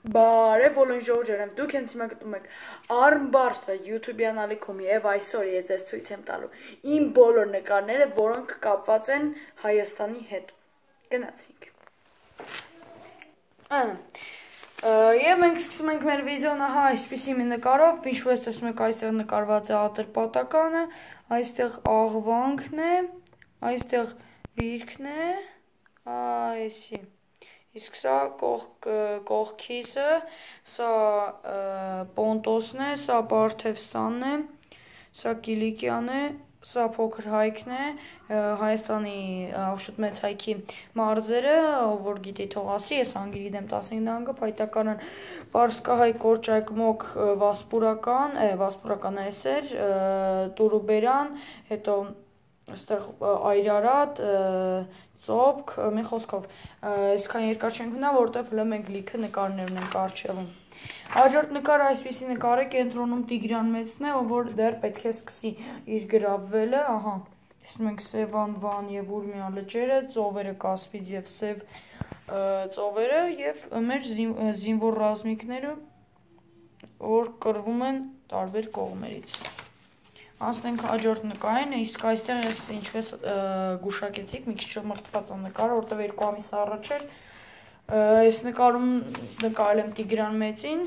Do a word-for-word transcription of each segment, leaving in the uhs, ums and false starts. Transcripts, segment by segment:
Բարև բոլորին ժողովուրդ, դուք հենց հիմա գտնում եք Armbarst-ը YouTube-յան ալիքում եւ այսօր ես ձեզ ցույց եմ տալու իմ բոլոր նկարները, որոնք կապված են Հայաստանի հետ։ Գնացինք։ Եվ մենք սկսում ենք մեր վիդեոն ահա այսպիսի մի նկարով, ինչու ես տեսնում եք այստեղ նկարված է ատրպատականը, այստեղ աղվանքն է, այստեղ վիրքն է, այսի։ Իսկ սա կողքիզը, սա Պոնտոսն է, սա Բարթևսանն է, սա Կիլիկյան է, սա Փոքր Հայքն է, Հայաստանի շուտ մեծ հայքի մարզերը, որ գիտի թող ասի, ես անգիր գիտեմ տասնհինգ նահանգը, փայտական են Պարսկահայ Կորճայկմոք Վասպուրական, Վասպուրական այսեր, Տուրուբերան, հետո այստեղ Այրարատ, Ծոպք, մի խոսքով, այսքան երկար չենք մնա, որտեվ հլը մենք լիքը նկարներն ենք արջևում։ Հաջորդ նկարը այսպիսի նկար է, կենտրոնում Տիգրան Մեծն է, որ դեռ պետք է սկսի իր գրավվելը, ահա, տեսնում ենք սև անվան և ուրմյա լճերը, ծովերը կասպից և սև ծովերը և մեր զինվոր ռազմիկները, որ կռվում են տարբեր կողմերից։ Անցնենք հաջորդ նկարին, իսկ այստեղ ես ինչպես գուշակեցիք, մի քիչ մրթված է նկարը, որտեղ երկու ամիս առաջ էր, այս նկարում նկարել եմ Տիգրան Մեծին,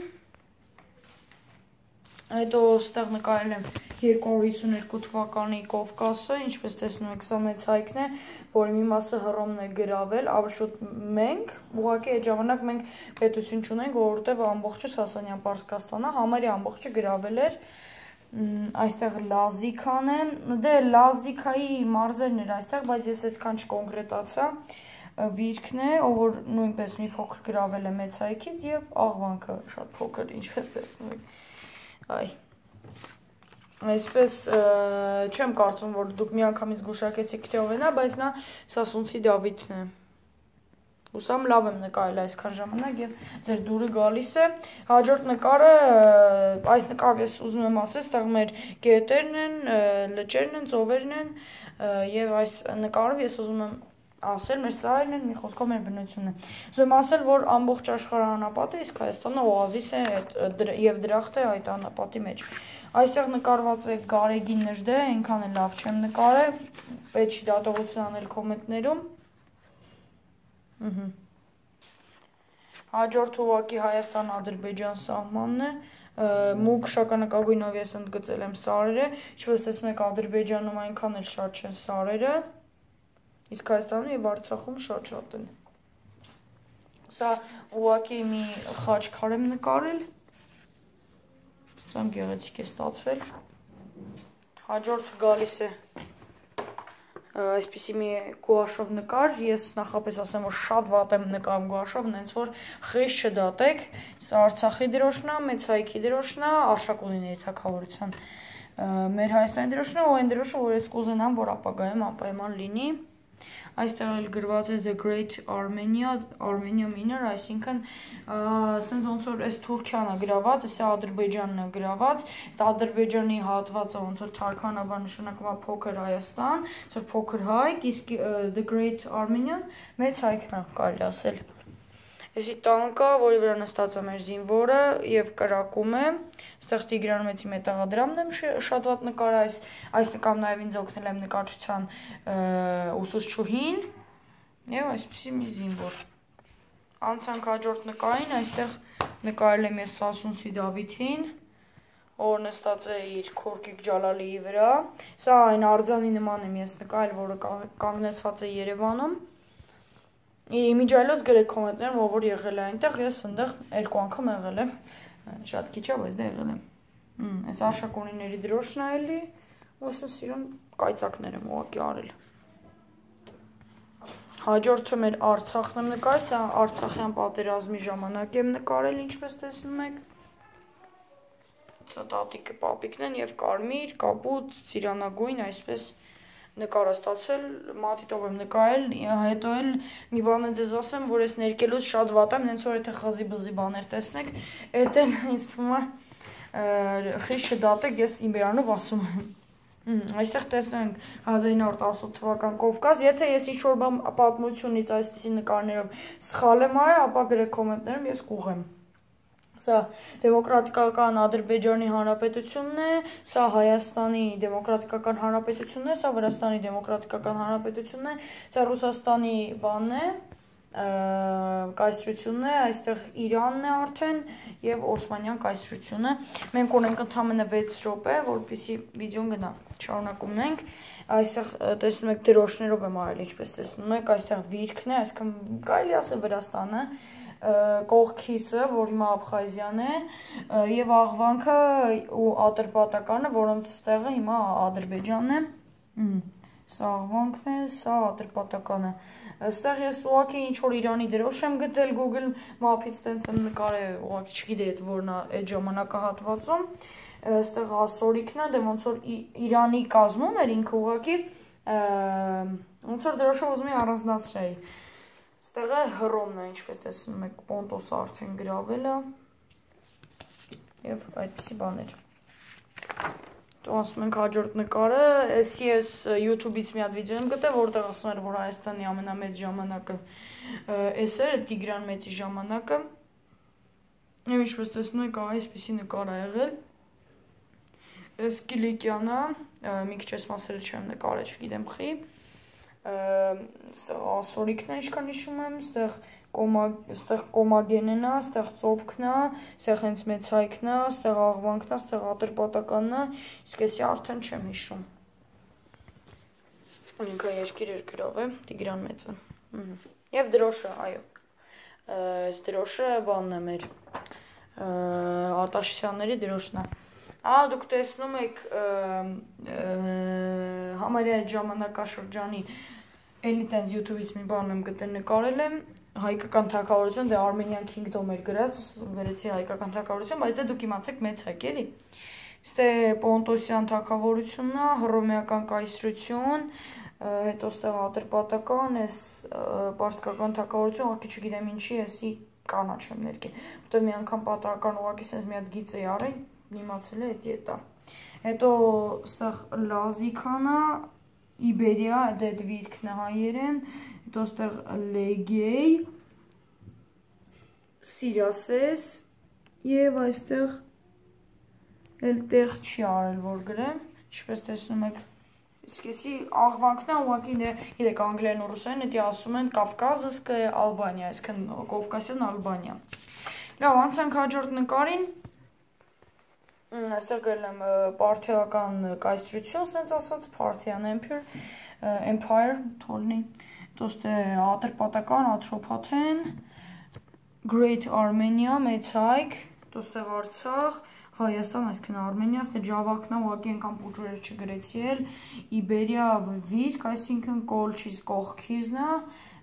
հետո ստեղ նկարել եմ երկու հազար հիսուներկու թվականի Կովկասը, ինչպես տեսնում եք, սա մեծ հայքն է, որի մի մասը Հռոմն է գրավել, ավշուտ մենք, ուղղակի այդ ժամանակ մենք պետություն չունենք, որովհետև ամբողջը Սասանյան Պարսկաստանը, համարի ամբողջը գրավել էր, այստեղ Լազիկան է, դե Լազիկայի մարզերն էր այստեղ, բայց ես այդքան չկոնկրետացա, վիրքն է, ով որ նույնպես մի փոքր գրավել է մեծ հայքից և աղվանքը շատ փոքր, ինչպես տեսնում եք, այ, այսպես չեմ կարծում, որ դուք մի անգամից գուշակեցիք թե ով է նա, բայց նա Սասունցի Դավիթն է։ Ուսամ լավ եմ նկարել այսքան ժամանակ և ձեր դուրը գալիս է։ Հաջորդ նկարը, այս նկարով ես ուզում եմ ասել, ստեղ մեր գետերն են, լճերն են, ծովերն են և այս նկարով ես ուզում եմ ասել, մեր սարերն են, մի խոսքով մեր բնությունն է։ Ուզում եմ ասել, որ ամբողջ աշխարհը անապատ է, իսկ Հայաստանը օազիս է և դրախտ է այդ անապատի մեջ։ Այստեղ նկարված է Գարեգին Նժդե, այնքան է լավ չեմ նկարել, պետք չի դատողություն անել կոմենտներում։ Հաջորդ ուղղակի Հայաստան-Ադրբեջան սահմանն է, մուգ շագանակագույնով ես ընդգծել եմ սարերը, ինչպես տեսնում եք Ադրբեջանում այնքան էլ շատ չեն սարերը, իսկ Հայաստանում և Արցախում շատ-շատ են։ Սա ուղղակի մի խաչքար եմ նկարել, սամ գեղեցիկ է ստացվել։ Հաջորդ գալիս է այսպիսի մի գուաշով նկար, ես նախապես ասեմ, որ շատ վատ եմ նկարում գուաշով, նենց որ խիստ չդատեք, սա Արցախի դրոշն է, մեծ հայքի դրոշն է, Արշակունիների թագավորության մեր Հայաստանի դրոշն է, ու այն դրոշը, որ ես կուզենամ, որ ապագայում անպայման լինի։ Այստեղ էլ գրված է The Great Armenia, Armenia Minor, այսինքն սենց ոնց որ այս Թուրքիան է գրաված, սա Ադրբեջանն է գրաված, Ադրբեջանի հատվածը ոնց որ թարգմանաբար նշանակում է փոքր Հայաստան, ոնց որ փոքր հայք, իսկ The Great Armenia մեծ հայքն է կարելի ասել։ Էսի տանկա, որի վրա նստած է մեր զինվորը և կրակում է, ստեղ Տիգրան Մեծի մետաղադրամն եմ շատ վատ նկարը, այս նկարում նաև ինձ օգնել եմ նկարչության ուսուցչուհին և այսպիսի մի զինվոր։ Անցանք հաջորդ նկարին, այստեղ նկարել եմ ես Սասունցի Դավիթին, որ նստած է իր Քորկիկ Ջալալիի վրա, սա այն արձանի նման եմ ես նկարել, որը կանգնեցված է Երևանում։ Իմիջայլոց գրեք կոմենտներում, ով որ եղել է այնտեղ, ես ընդեղ երկու անգամ եղել եմ, շատ քիչ է, բայց դա եղել եմ։ Այս Արշակունիների դրոշն է էլի, ու ես սիրուն կայծակներ եմ ուղղակի արել։ Հաջորդը մեր Արցախն եմ նկարել, սա Արցախյան պատերազմի ժամանակ եմ նկարել, ինչպես տեսնում եք։ Սա տատիկը պապիկն են և կարմիր, կապուտ, ծիրանագույն, այսպես նկար է ստացել, մատիտով եմ նկարել, հետո էլ մի բան եմ ձեզ ասեմ, որ ես ներկելուց շատ վատ եմ, նենց որ եթե խզի-բզի բաներ տեսնեք, էդ էլ ինձ թվում է խիստ չդատեք, ես իմ բերանով ասում եմ։ Այստեղ տեսնում ենք հազար ինը հարյուր տասնութ թվական Կովկաս, եթե ես ինչ-որ պատմությունից այսպիսի նկարներով սխալ եմ արել, ապա գրեք կոմենտներում, ես կուղեմ։ Սա Դեմոկրատիկական Ադրբեջանի Հանրապետությունն է, սա Հայաստանի Դեմոկրատիկական Հանրապետությունն է, սա Վրաստանի Դեմոկրատիկական Հանրապետությունն է, սա Ռուսաստանի բանն է, կայսրությունն է, այստեղ Իրանն է արդեն եւ Օսմանյան կայսրությունը։ Մենք ունենք ընդամենը վեց րոպե, որպեսզի վիդեոն գնա։ Շարունակում ենք։ Այստեղ տեսնում եք դրոշներով եմ արել, ինչպես տեսնում եք, այստեղ վիրքն է, այսինքն կարելի ասել Վրաստանը, կողքիսը, որ հիմա Աբխազիան է, եւ աղվանքը ու Ատրպատականը, որոնց տեղը հիմա Ադրբեջանն է։ Սա աղվանքն է, սա Ատրպատականը։ Այստեղ ես ուղղակի ինչ որ Իրանի դրոշ եմ գտել Google Map-ից, տենց եմ նկարել, ուղղակի չգիտեի այդ որն է այդ ժամանակահատվածում։ Այստեղ ասորիկն է, դե ոնց որ Իրանի կազմում էր ինքը ուղղակի ոնց որ դրոշը ուզում էի առանձնացնել։ Այստեղ է Հռոմն է, ինչպես տեսնում եք, Պոնտոսը արդեն գրավել է եւ այդպիսի բաներ։ Ասում ենք հաջորդ նկարը, էսի ես YouTube-ից մի հատ վիդեո եմ գտել, որտեղ ասում էր, որ Հայաստանի ամենամեծ ժամանակը էս էր, Տիգրան Մեծի ժամանակը։ Եվ ինչպես տեսնում եք, այսպիսի նկար ա եղել։ Էս Կիլիկյանը, մի քիչ ես մասերը չեմ նկարել, չգիտեմ խի։ Այստեղ ասորիկն է, ինչքան հիշում եմ, այստեղ Այստեղ կոմագենն է, այստեղ ծոպքն է, այստեղ հենց մեծ հայքն է, այստեղ աղվանքն է, այստեղ Ատրպատականն է, իսկ էսի արդեն չեմ հիշում։ Ինքը երկիր էր գրավել, Տիգրան Մեծը։ Եվ դրոշը, այո։ Այս դրոշը բանն է մեր Արտաշեսյանների դրոշն է։ Ահա դուք տեսնում եք համարյա այդ ժամանակաշրջանի էլի տենց YouTube-ից մի բան եմ գտել նկարել եմ, հայկական թագավորություն, դե Armenian Kingdom էր գրած, վերեցի հայկական թագավորություն, բայց դե դուք իմացեք մեծ հայկ էլի։ Ստե Պոնտոսյան թագավորությունն է, հռոմեական կայսրություն, հետո ստեղ Ատրպատական, էս պարսկական թագավորություն, ուղղակի չգիտեմ ինչի, էսի կանաչ եմ ներկել, որտեղ մի անգամ պատահական ուղղակի sense մի հատ գիծ էի արել, իմացել է էդի էտա։ Հետո ստեղ Լազիկանը, Իբերիա, դե դվիրքն է հայերեն, հետո ստեղ Լեգեյ, Սիրասես եւ այստեղ էլ տեղ չի արել որ գրեմ, ինչպես տեսնում եք, իսկ էսի աղվանքն է ուղղակի գիտեք անգլերեն ու ռուսերեն էդի ասում են Կավկազսկը Ալբանիա, այսինքն Կովկասյան Ալբանիա։ Լավ, անցանք հաջորդ նկարին։ Այստեղ գրել եմ Պարթեական կայսրություն, ասենց ասած, Parthian Empire, Empire, թոլնի, դոստե Ատրպատական, Աթրոփաթեն, Great Armenia, մեծ հայք, դոստեղ Արցախ, Հայաստան, այսինքն Արմենիա, ստե Ջավախնա, ուղղակի անգամ պուջուրեր չգրեցի էլ, Իբերիա վիրք, այսինքն Կոլչից կողքիզն է,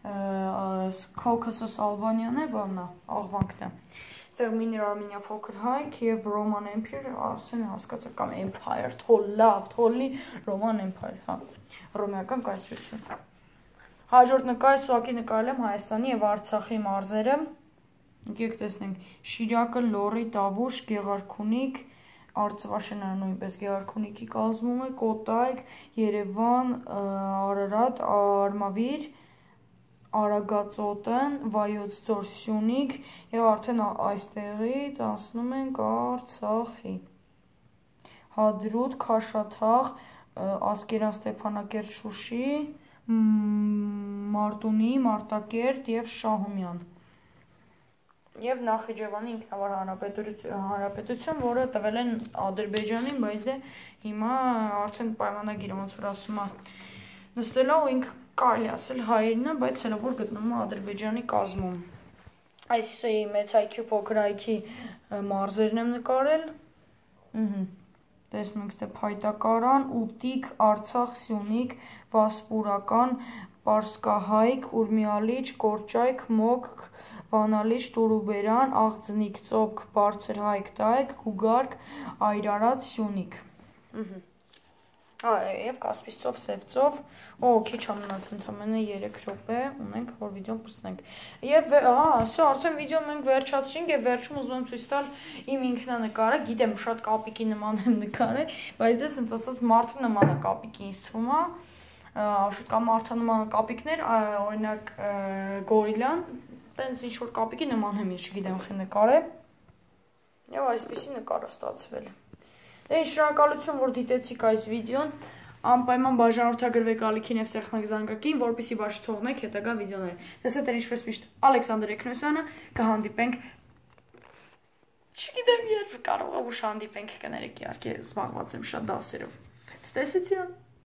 Caucasus Ալբանիան է, բանն է, աղվանքն է։ Ստեղ Mini Armenia փոքր հայք եւ Roman Empire, արդեն հասկացա կամ Empire, թոլ լավ, թոլի Roman Empire, հա, հռոմեական կայսրություն։ Հաջորդ նկարից ուղղակի նկարել եմ Հայաստանի եւ Արցախի մարզերը։ Եկեք տեսնենք Շիրակը, Լոռի, Տավուշ, Գեղարքունիք, Արցվաշենը նույնպես Գեղարքունիքի կազմում է, Կոտայք, Երևան, Արարատ, Արմավիր, Արագածոտն, Վայոց ձոր, Սյունիք եւ արդեն այստեղից անցնում ենք Արցախի։ Հադրուտ, Քաշաթաղ, Ասկերան, Ստեփանակերտ, Շուշի, Մարտունի, Մարտակերտ եւ Շահումյան։ Եվ Նախիջևանի ինքնավար հանրապետություն, որը տվել են Ադրբեջանին, բայց դե հիմա արդեն պայմանագիրը ոնց որ ասում է նստելա ու ինքը կարելի ասել հայերն է, բայց հələ որ գտնվում է Ադրբեջանի կազմում։ Այս մեծ հայքի փոքր հայքի մարզերն եմ նկարել։ Ըհը։ Տեսնում եք ստե Փայտակարան, Ուտիկ, Արցախ, Սյունիք, Վասպուրական, Պարսկահայք, Ուրմիալիչ, Կորճայք, Մոկ, Վանալիչ, Տուրուբերան, Աղձնիկ, Ծոպք, Բարձր հայք, Տայք, Գուգարք, Այրարատ, Սյունիք։ Ըհը։ Եվ Կասպից ծով, Սև ծով, օ, քիչ ամնաց ընդամենը երեք րոպե ունենք, որ վիդեոն պրսնենք։ Եվ, ահա, ասա, արդեն վիդեոն մենք վերջացրինք եւ վերջում ուզում եմ ցույց տալ իմ ինքնանկարը, գիտեմ շատ կապիկի նման եմ նկարել, բայց դե ասենց ասած մարդը նման է կապիկի ինձ թվում է, շուտ կա մարդանման կապիկներ, օրինակ գորիլան, տենց ինչ որ կապիկի նման եմ, ես չգիտեմ խի նկարել։ Եվ այսպիսի նկար է ստացվել։ Դե շնորհակալություն, որ դիտեցիք այս վիդեոն, անպայման բաժանորդագրվեք ալիքին և սեղմեք զանգակին, որպեսզի բաց չթողնեք հետագա վիդեոները։ Դες էր ինչպես միշտ Ալեքսանդր Էգնոսյանը, կհանդիպենք, չգիտեմ երբ կարող է ուշ հանդիպենք, կներեք իհարկե զբաղված եմ շատ դասերով։ Ցտեսություն։